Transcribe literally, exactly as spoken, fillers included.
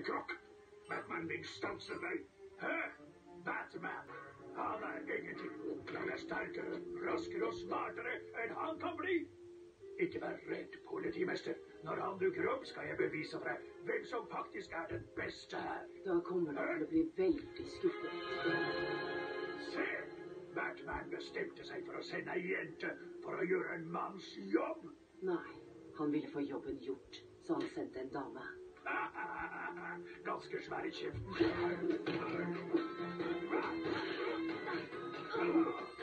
krok. Batman vil stanse deg. Hæ? Batman. Han er ingenting. Han er sterkere, raskere og smartere enn han kan bli. Ikke vær redd, politimester. Når han dukker opp, skal jeg bevise for deg hvem som faktisk er den beste her. Da kommer han til å bli veldig skuffet. Se! Batman bestemte seg for å sende en jente for å gjøre en manns jobb. Nei, han ville få jobben gjort, så han sendte en dame. Ganske svær i kjeften.